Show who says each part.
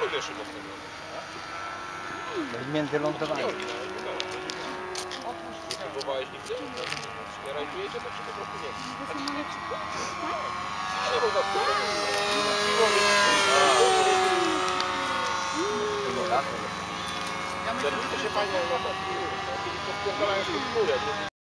Speaker 1: lubię szybowcowego.
Speaker 2: Między lądowaniem.
Speaker 1: Nie próbowałeś nigdy? Nie rajdujecie, to czy po prostu nie? Ale można spróbować. Zerwijcie się panie, no to kiedyś to spierdalają w górę.